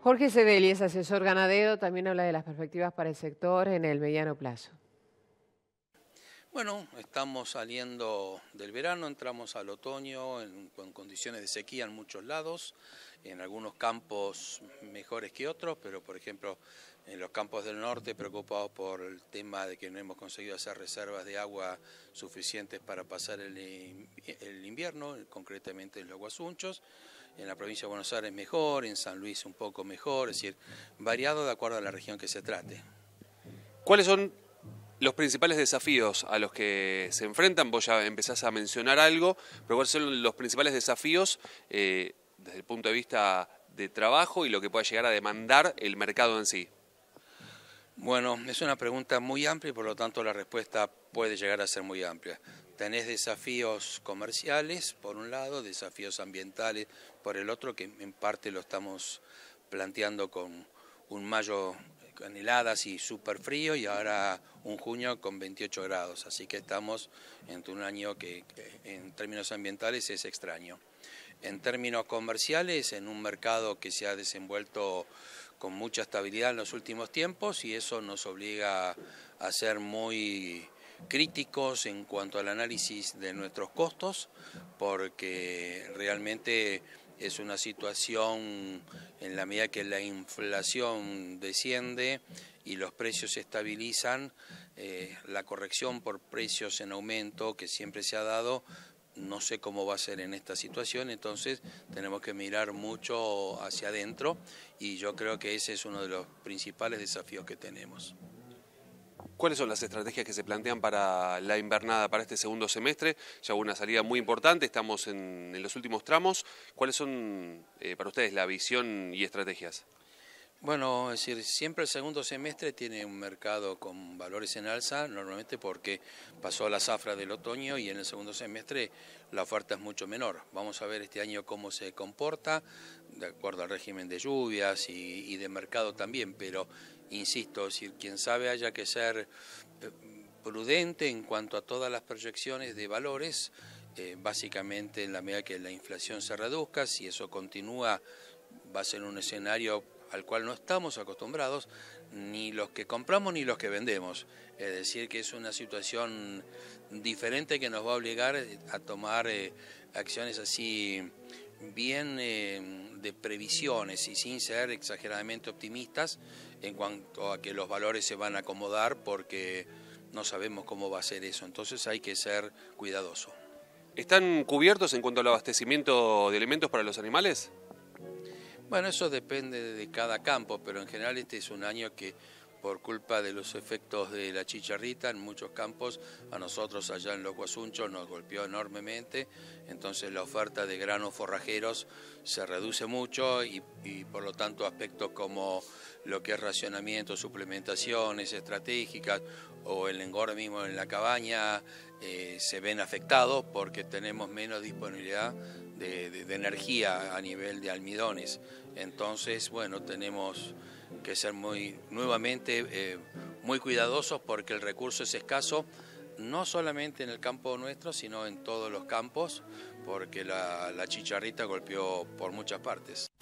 Jorge Cedeli es asesor ganadero, también habla de las perspectivas para el sector en el mediano plazo. Bueno, estamos saliendo del verano, entramos al otoño con condiciones de sequía en muchos lados, en algunos campos mejores que otros, pero por ejemplo en los campos del norte preocupados por el tema de que no hemos conseguido hacer reservas de agua suficientes para pasar el invierno, concretamente en los Guasunchos. En la provincia de Buenos Aires mejor, en San Luis un poco mejor, es decir, variado de acuerdo a la región que se trate. ¿Cuáles son los principales desafíos a los que se enfrentan? Vos ya empezás a mencionar algo, pero ¿cuáles son los principales desafíos desde el punto de vista de trabajo y lo que pueda llegar a demandar el mercado en sí? Bueno, es una pregunta muy amplia y por lo tanto la respuesta puede llegar a ser muy amplia. Tenés desafíos comerciales, por un lado, desafíos ambientales, por el otro, que en parte lo estamos planteando con un mayo con heladas y súper frío y ahora un junio con 28 grados. Así que estamos entre un año que en términos ambientales es extraño. En términos comerciales, en un mercado que se ha desenvuelto con mucha estabilidad en los últimos tiempos y eso nos obliga a ser muy críticos en cuanto al análisis de nuestros costos, porque realmente es una situación en la medida que la inflación desciende y los precios se estabilizan, la corrección por precios en aumento que siempre se ha dado, no sé cómo va a ser en esta situación, entonces tenemos que mirar mucho hacia adentro y yo creo que ese es uno de los principales desafíos que tenemos. ¿Cuáles son las estrategias que se plantean para la invernada, para este segundo semestre? Ya hubo una salida muy importante, estamos en los últimos tramos. ¿Cuáles son para ustedes la visión y estrategias? Bueno, es decir, siempre el segundo semestre tiene un mercado con valores en alza, normalmente porque pasó la zafra del otoño y en el segundo semestre la oferta es mucho menor. Vamos a ver este año cómo se comporta, de acuerdo al régimen de lluvias y de mercado también, pero insisto, es decir, quien sabe haya que ser prudente en cuanto a todas las proyecciones de valores, básicamente en la medida que la inflación se reduzca, si eso continúa va a ser un escenario al cual no estamos acostumbrados, ni los que compramos ni los que vendemos. Es decir, que es una situación diferente que nos va a obligar a tomar acciones así bien de previsiones y sin ser exageradamente optimistas en cuanto a que los valores se van a acomodar porque no sabemos cómo va a ser eso. Entonces hay que ser cuidadoso. ¿Están cubiertos en cuanto al abastecimiento de alimentos para los animales? Bueno, eso depende de cada campo, pero en general este es un año que por culpa de los efectos de la chicharrita en muchos campos, a nosotros allá en los Guasunchos nos golpeó enormemente, entonces la oferta de granos forrajeros se reduce mucho y por lo tanto aspectos como lo que es racionamiento, suplementaciones estratégicas o el engorde mismo en la cabaña se ven afectados porque tenemos menos disponibilidad de energía a nivel de almidones. Entonces, bueno, tenemos que ser nuevamente muy cuidadosos porque el recurso es escaso, no solamente en el campo nuestro, sino en todos los campos, porque la chicharrita golpeó por muchas partes.